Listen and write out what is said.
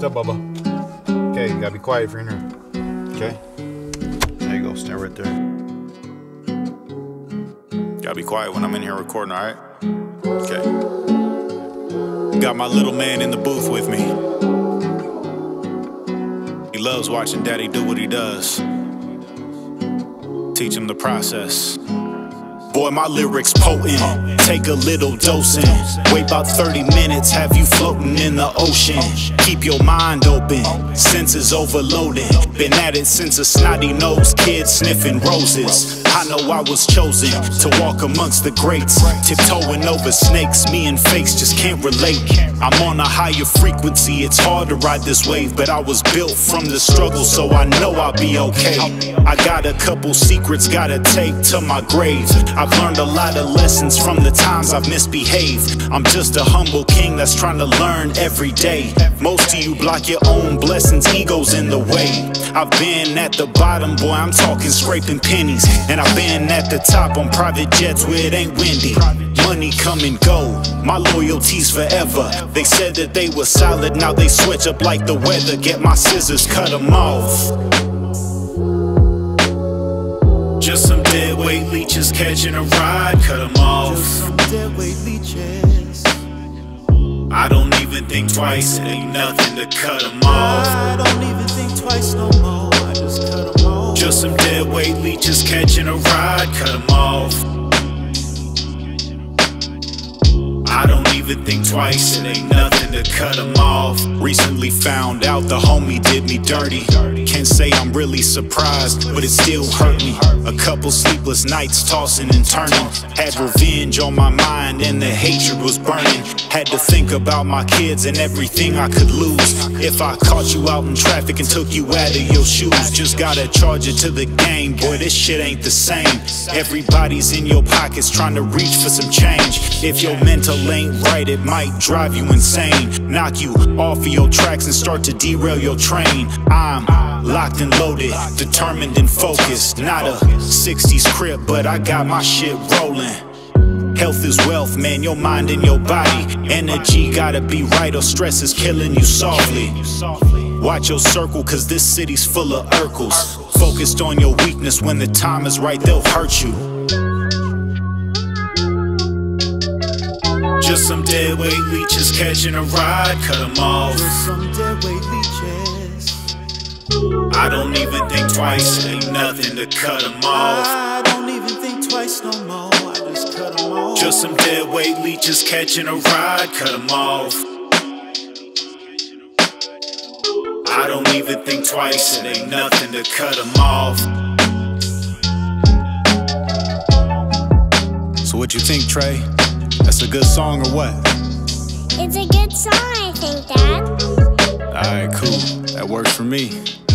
up, Bubba? Okay, you gotta be quiet if you're in here. Okay? There you go, stand right there. Gotta be quiet when I'm in here recording, alright? Okay. Got my little man in the booth with me. He loves watching Daddy do what he does. Teach him the process. Boy, my lyrics potent, take a little dosing. Wait about 30 minutes, have you floating in the ocean. Keep your mind open, senses overloaded. Been at it since a snotty-nosed kid sniffing roses. I know I was chosen to walk amongst the greats, tiptoeing over snakes. Me and fakes just can't relate. I'm on a higher frequency, it's hard to ride this wave, but I was built from the struggle, so I know I'll be okay. I got a couple secrets gotta take to my grave. I've learned a lot of lessons from the times I've misbehaved. I'm just a humble king that's trying to learn every day. Most of you block your own blessings, ego's in the way. I've been at the bottom, boy, I'm talking scraping pennies. And I've been at the top on private jets where it ain't windy. Money come and go, my loyalty's forever. They said that they were solid, now they switch up like the weather. Get my scissors, cut them off. Just some dead weight leeches catching a ride, cut them off. Just some dead weight leeches. I don't even think twice, it ain't nothing to cut them off. I don't even think twice no more, I just cut them off. Just some dead weight leeches catching a ride, cut them off. I don't even think twice, it ain't nothing to cut them off. Recently found out the homie did me dirty. Can't say I'm really surprised, but it still hurt me. A couple sleepless nights tossing and turning. Had revenge on my mind and the hatred was burning. Had to think about my kids and everything I could lose if I caught you out in traffic and took you out of your shoes. Just gotta charge it to the game, boy, this shit ain't the same. Everybody's in your pockets trying to reach for some change. If your mental ain't right, it might drive you insane. Knock you off of your tracks and start to derail your train. I'm locked and loaded, determined and focused. Not a 60s crib, but I got my shit rolling. Health is wealth, man, your mind and your body. Energy gotta be right or stress is killing you softly. Watch your circle, cause this city's full of Urkels. Focused on your weakness, when the time is right, they'll hurt you. Just some dead weight leeches catching a ride, cut them off. Just some dead weight leeches. I don't even think twice, it ain't nothing to cut them off. I don't even think twice no more, I just cut them off. Just some dead weight leeches catching a ride, cut them off. I don't even think twice, it ain't nothing to cut them off. So what you think, Trey? That's a good song or what? It's a good song, I think, Dad. Alright, cool. That works for me.